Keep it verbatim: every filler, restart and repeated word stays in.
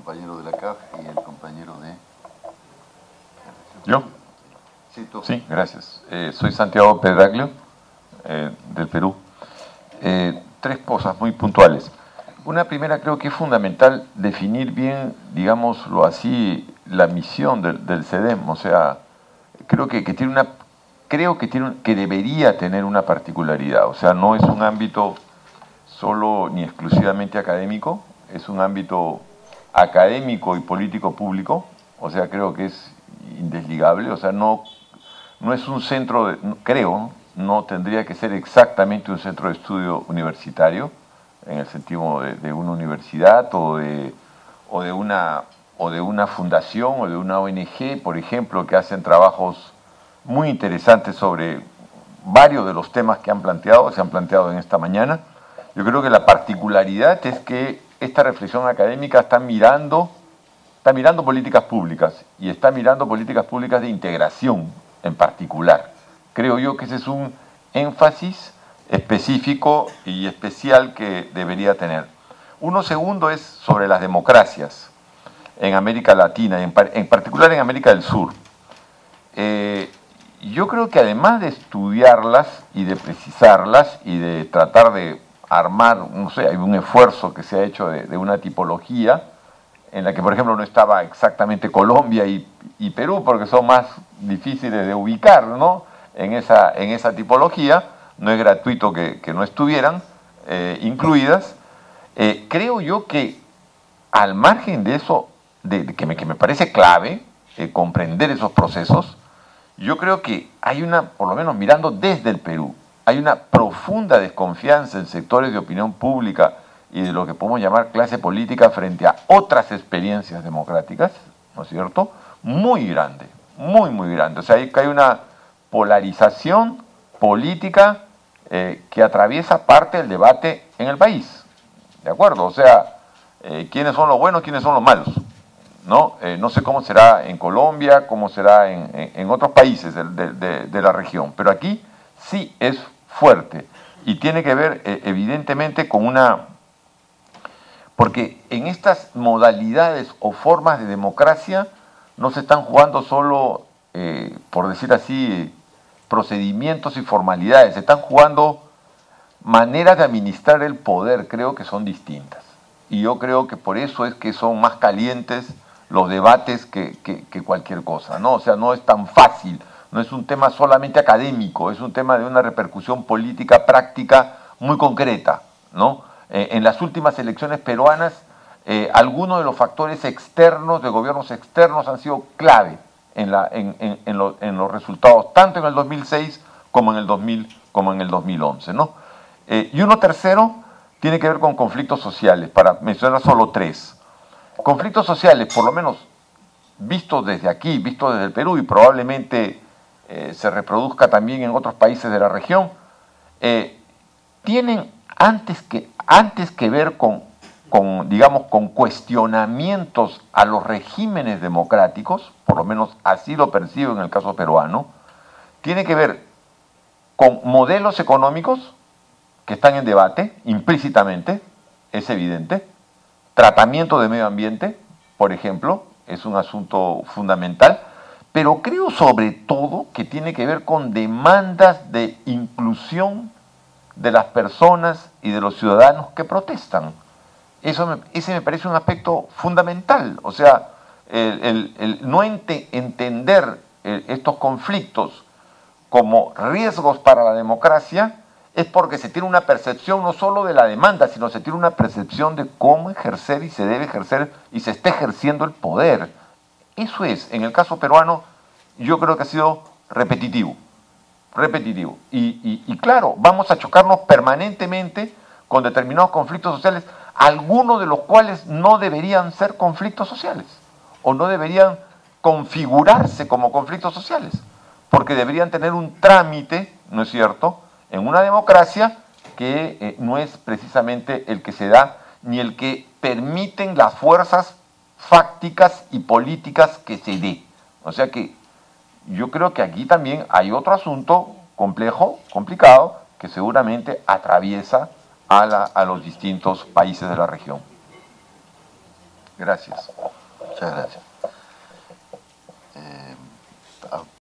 compañero de la C A F y el compañero de... ¿Yo? Sí, tú. Sí, gracias. Eh, soy Santiago Pedraglio, eh, del Perú. Eh, tres cosas muy puntuales. Una primera, creo que es fundamental definir bien, digámoslo así, la misión del, del CEDEM. O sea, creo que, que tiene una, creo que tiene, que debería tener una particularidad. O sea, no es un ámbito solo ni exclusivamente académico, es un ámbito académico y político público. O sea, creo que es indesligable. O sea, no, no es un centro, de, creo, no tendría que ser exactamente un centro de estudio universitario, en el sentido de, de una universidad o de, o, de una, o de una fundación o de una O N G, por ejemplo, que hacen trabajos muy interesantes sobre varios de los temas que han planteado, se han planteado en esta mañana. Yo creo que la particularidad es que esta reflexión académica está mirando, está mirando políticas públicas y está mirando políticas públicas de integración en particular. Creo yo que ese es un énfasis específico y especial que debería tener. Uno segundo es sobre las democracias en América Latina, en, en particular en América del Sur. Eh, yo creo que además de estudiarlas y de precisarlas y de tratar de armar, no sé, hay un esfuerzo que se ha hecho de, de una tipología en la que, por ejemplo, no estaba exactamente Colombia y, y Perú, porque son más difíciles de ubicar, ¿no?, en esa, en esa tipología. No es gratuito que, que no estuvieran eh, incluidas. Eh, creo yo que al margen de eso, de, de que, me, que me parece clave eh, comprender esos procesos, yo creo que hay una, por lo menos mirando desde el Perú, hay una profunda desconfianza en sectores de opinión pública y de lo que podemos llamar clase política frente a otras experiencias democráticas, ¿no es cierto?, muy grande, muy, muy grande. O sea, hay, hay una polarización política eh, que atraviesa parte del debate en el país, ¿de acuerdo? O sea, eh, ¿quiénes son los buenos, quiénes son los malos? ¿No? Eh, no sé cómo será en Colombia, cómo será en, en, en otros países de, de, de, de la región, pero aquí sí es fuerte y tiene que ver eh, evidentemente con una... Porque en estas modalidades o formas de democracia no se están jugando solo, eh, por decir así, procedimientos y formalidades, se están jugando maneras de administrar el poder, creo que son distintas. Y yo creo que por eso es que son más calientes los debates que, que, que cualquier cosa, ¿no? O sea, no es tan fácil, no es un tema solamente académico, es un tema de una repercusión política práctica muy concreta, ¿no? Eh, en las últimas elecciones peruanas, eh, algunos de los factores externos, de gobiernos externos, han sido clave en, la, en, en, en, lo, en los resultados, tanto en el dos mil seis como en el dos mil, como en el dos mil once, ¿no? Eh, y uno tercero tiene que ver con conflictos sociales, para mencionar solo tres. Conflictos sociales, por lo menos vistos desde aquí, vistos desde el Perú y probablemente eh, se reproduzca también en otros países de la región, eh, tienen antes que, antes que ver con, con, digamos, con cuestionamientos a los regímenes democráticos, por lo menos así lo percibo en el caso peruano, tiene que ver con modelos económicos que están en debate implícitamente, es evidente. Tratamiento de medio ambiente, por ejemplo, es un asunto fundamental, pero creo sobre todo que tiene que ver con demandas de inclusión de las personas y de los ciudadanos que protestan. Eso me, ese me parece un aspecto fundamental. O sea, el, el, el no ente, entender el, estos conflictos como riesgos para la democracia es porque se tiene una percepción no solo de la demanda, sino se tiene una percepción de cómo ejercer y se debe ejercer y se está ejerciendo el poder. Eso es, en el caso peruano, yo creo que ha sido repetitivo, repetitivo. Y, y, y claro, vamos a chocarnos permanentemente con determinados conflictos sociales, algunos de los cuales no deberían ser conflictos sociales, o no deberían configurarse como conflictos sociales, porque deberían tener un trámite, ¿no es cierto?, en una democracia que eh, no es precisamente el que se da ni el que permiten las fuerzas fácticas y políticas que se dé. O sea que yo creo que aquí también hay otro asunto complejo, complicado, que seguramente atraviesa a, la, a los distintos países de la región. Gracias. Muchas gracias. Eh,